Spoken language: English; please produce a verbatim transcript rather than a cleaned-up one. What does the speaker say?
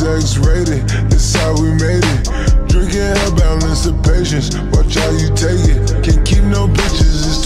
X-rated, this how we made it. Drinking hell, balance of patience, watch how you take it. Can't keep no bitches, it's